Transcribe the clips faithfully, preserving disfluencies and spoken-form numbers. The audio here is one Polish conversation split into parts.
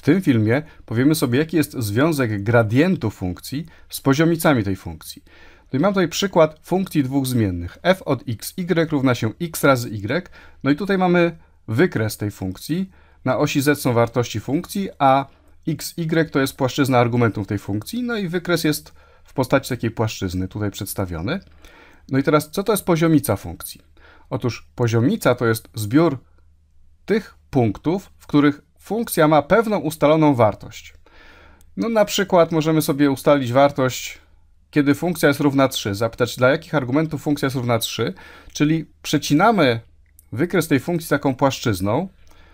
W tym filmie powiemy sobie, jaki jest związek gradientu funkcji z poziomicami tej funkcji. No i mam tutaj przykład funkcji dwóch zmiennych. F od xy równa się x razy y. No i tutaj mamy wykres tej funkcji. Na osi z są wartości funkcji, a xy to jest płaszczyzna argumentów tej funkcji. No i wykres jest w postaci takiej płaszczyzny tutaj przedstawiony. No i teraz, co to jest poziomica funkcji? Otóż poziomica to jest zbiór tych punktów, w których funkcja ma pewną ustaloną wartość. No na przykład możemy sobie ustalić wartość, kiedy funkcja jest równa trzy, zapytać, dla jakich argumentów funkcja jest równa trzy, czyli przecinamy wykres tej funkcji taką płaszczyzną,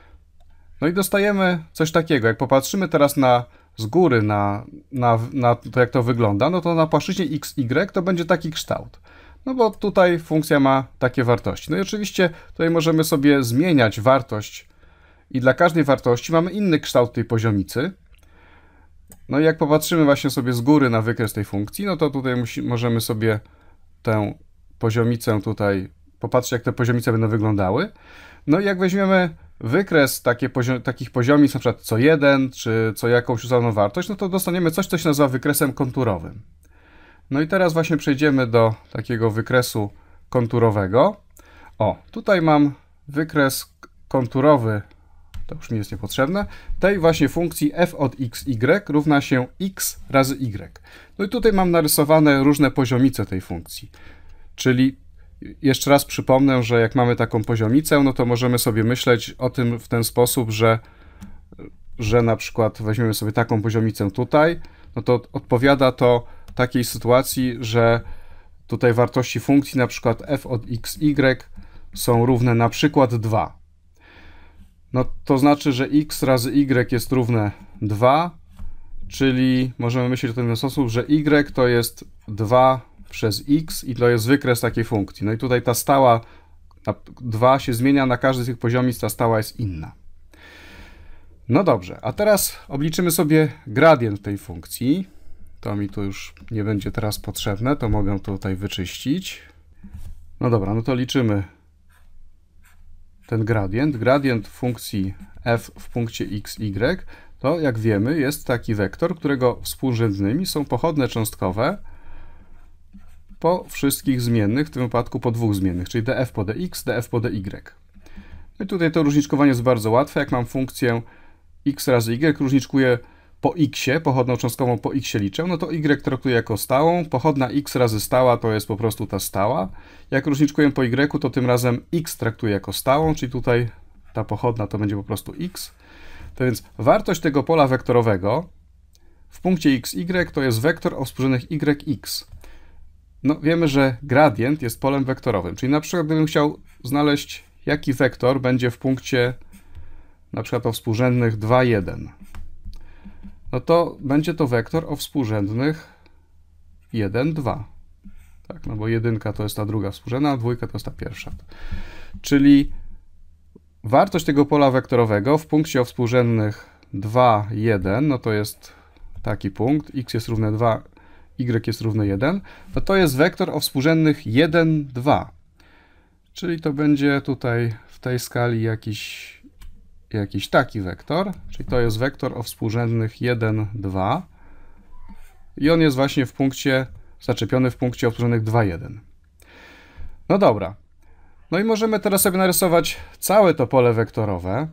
no i dostajemy coś takiego. Jak popatrzymy teraz na, z góry na, na, na to, jak to wygląda, no to na płaszczyźnie xy to będzie taki kształt. No bo tutaj funkcja ma takie wartości. No i oczywiście tutaj możemy sobie zmieniać wartość i dla każdej wartości mamy inny kształt tej poziomicy. No i jak popatrzymy właśnie sobie z góry na wykres tej funkcji, no to tutaj musi, możemy sobie tę poziomicę tutaj popatrzeć, jak te poziomice będą wyglądały. No i jak weźmiemy wykres takie pozio takich poziomic, na przykład co jeden, czy co jakąś ustaloną wartość, no to dostaniemy coś, co się nazywa wykresem konturowym. No i teraz właśnie przejdziemy do takiego wykresu konturowego. O, tutaj mam wykres konturowy, to już mi jest niepotrzebne, tej właśnie funkcji f od xy równa się x razy y. No i tutaj mam narysowane różne poziomice tej funkcji. Czyli jeszcze raz przypomnę, że jak mamy taką poziomicę, no to możemy sobie myśleć o tym w ten sposób, że, że na przykład weźmiemy sobie taką poziomicę tutaj, no to odpowiada to takiej sytuacji, że tutaj wartości funkcji, na przykład f od xy są równe na przykład dwa. No to znaczy, że x razy y jest równe dwa, czyli możemy myśleć o ten sposób, że y to jest dwa przez x i to jest wykres takiej funkcji. No i tutaj ta stała dwa się zmienia, na każdy z tych poziomic ta stała jest inna. No dobrze, a teraz obliczymy sobie gradient tej funkcji. To mi tu już nie będzie teraz potrzebne, to mogę tutaj wyczyścić. No dobra, no to liczymy ten gradient. Gradient funkcji f w punkcie xy to, jak wiemy, jest taki wektor, którego współrzędnymi są pochodne cząstkowe po wszystkich zmiennych, w tym wypadku po dwóch zmiennych, czyli df po dx, df po dy. No i tutaj to różniczkowanie jest bardzo łatwe. Jak mam funkcję x razy y, różniczkuję po x, pochodną cząstkową po x liczę, no to y traktuję jako stałą, pochodna x razy stała to jest po prostu ta stała. Jak różniczkuję po y, to tym razem x traktuję jako stałą, czyli tutaj ta pochodna to będzie po prostu x. To więc wartość tego pola wektorowego w punkcie xy to jest wektor o współrzędnych yx. No wiemy, że gradient jest polem wektorowym, czyli na przykład gdybym chciał znaleźć, jaki wektor będzie w punkcie na przykład o współrzędnych dwa, jeden. No to będzie to wektor o współrzędnych jeden, dwa. Tak, no bo jedynka to jest ta druga współrzędna, a dwójka to jest ta pierwsza. Czyli wartość tego pola wektorowego w punkcie o współrzędnych dwa, jeden, no to jest taki punkt, x jest równe dwa, y jest równe jeden, no to jest wektor o współrzędnych jeden, dwa. Czyli to będzie tutaj w tej skali jakiś jakiś taki wektor, czyli to jest wektor o współrzędnych jeden, dwa i on jest właśnie w punkcie, zaczepiony w punkcie o współrzędnych dwa, jeden. No dobra. No i możemy teraz sobie narysować całe to pole wektorowe.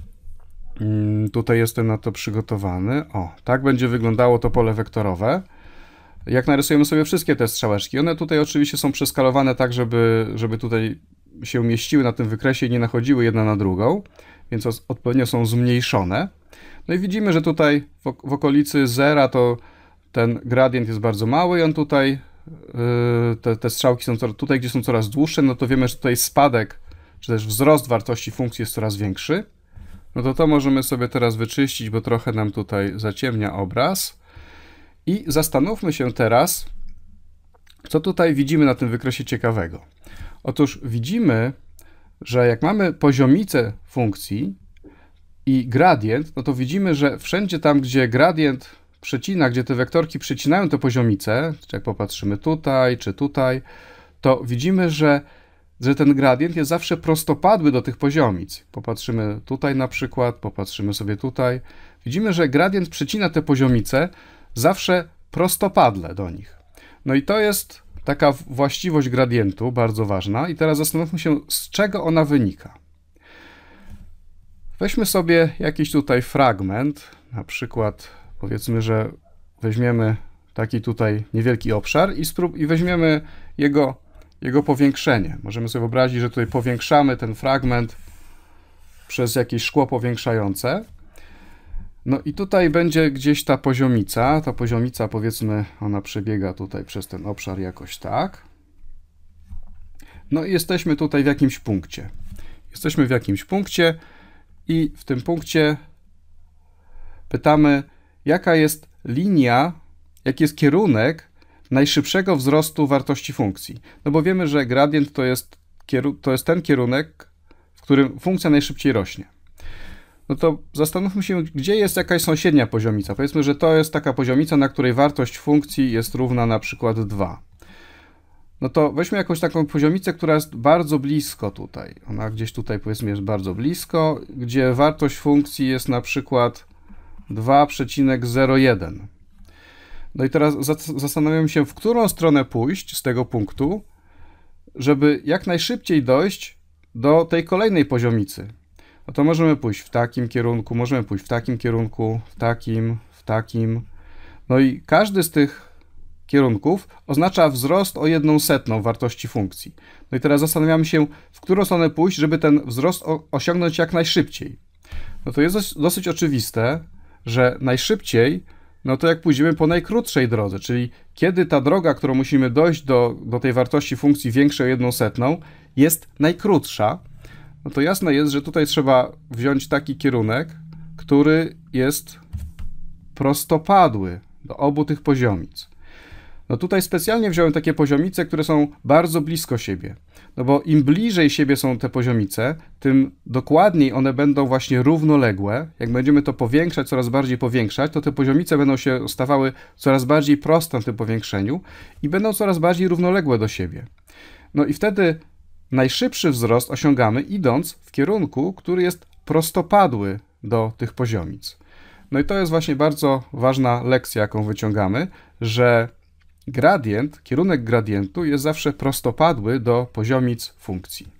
Hmm, tutaj jestem na to przygotowany. O, tak będzie wyglądało to pole wektorowe. Jak narysujemy sobie wszystkie te strzałeczki, one tutaj oczywiście są przeskalowane tak, żeby, żeby tutaj się mieściły na tym wykresie i nie nachodziły jedna na drugą, więc odpowiednio są zmniejszone. No i widzimy, że tutaj w, w okolicy zera to ten gradient jest bardzo mały i on tutaj, yy, te, te strzałki są tutaj, gdzie są coraz dłuższe, no to wiemy, że tutaj spadek, czy też wzrost wartości funkcji jest coraz większy. No to to możemy sobie teraz wyczyścić, bo trochę nam tutaj zaciemnia obraz. I zastanówmy się teraz, co tutaj widzimy na tym wykresie ciekawego. Otóż widzimy, że jak mamy poziomicę funkcji i gradient, no to widzimy, że wszędzie tam, gdzie gradient przecina, gdzie te wektorki przecinają te poziomice, czy jak popatrzymy tutaj, czy tutaj, to widzimy, że że ten gradient jest zawsze prostopadły do tych poziomic. Popatrzymy tutaj na przykład, popatrzymy sobie tutaj. Widzimy, że gradient przecina te poziomice zawsze prostopadle do nich. No i to jest taka właściwość gradientu, bardzo ważna. I teraz zastanówmy się, z czego ona wynika. Weźmy sobie jakiś tutaj fragment, na przykład powiedzmy, że weźmiemy taki tutaj niewielki obszar i, sprób i weźmiemy jego, jego powiększenie. Możemy sobie wyobrazić, że tutaj powiększamy ten fragment przez jakieś szkło powiększające. No i tutaj będzie gdzieś ta poziomica. Ta poziomica, powiedzmy, ona przebiega tutaj przez ten obszar jakoś tak. No i jesteśmy tutaj w jakimś punkcie. Jesteśmy w jakimś punkcie i w tym punkcie pytamy, jaka jest linia, jaki jest kierunek najszybszego wzrostu wartości funkcji. No bo wiemy, że gradient to jest, to jest ten kierunek, w którym funkcja najszybciej rośnie. No to zastanówmy się, gdzie jest jakaś sąsiednia poziomica. Powiedzmy, że to jest taka poziomica, na której wartość funkcji jest równa na przykład dwa. No to weźmy jakąś taką poziomicę, która jest bardzo blisko tutaj. Ona gdzieś tutaj, powiedzmy, jest bardzo blisko, gdzie wartość funkcji jest na przykład dwa przecinek zero jeden. No i teraz zastanawiamy się, w którą stronę pójść z tego punktu, żeby jak najszybciej dojść do tej kolejnej poziomicy. No to możemy pójść w takim kierunku, możemy pójść w takim kierunku, w takim, w takim. No i każdy z tych kierunków oznacza wzrost o jedną setną wartości funkcji. No i teraz zastanawiamy się, w którą stronę pójść, żeby ten wzrost osiągnąć jak najszybciej. No to jest dosyć oczywiste, że najszybciej, no to jak pójdziemy po najkrótszej drodze, czyli kiedy ta droga, którą musimy dojść do, do tej wartości funkcji większej o jedną setną, jest najkrótsza, no to jasne jest, że tutaj trzeba wziąć taki kierunek, który jest prostopadły do obu tych poziomic. No tutaj specjalnie wziąłem takie poziomice, które są bardzo blisko siebie. No bo im bliżej siebie są te poziomice, tym dokładniej one będą właśnie równoległe. Jak będziemy to powiększać, coraz bardziej powiększać, to te poziomice będą się stawały coraz bardziej proste w tym powiększeniu i będą coraz bardziej równoległe do siebie. No i wtedy najszybszy wzrost osiągamy, idąc w kierunku, który jest prostopadły do tych poziomic. No i to jest właśnie bardzo ważna lekcja, jaką wyciągamy, że gradient, kierunek gradientu jest zawsze prostopadły do poziomic funkcji.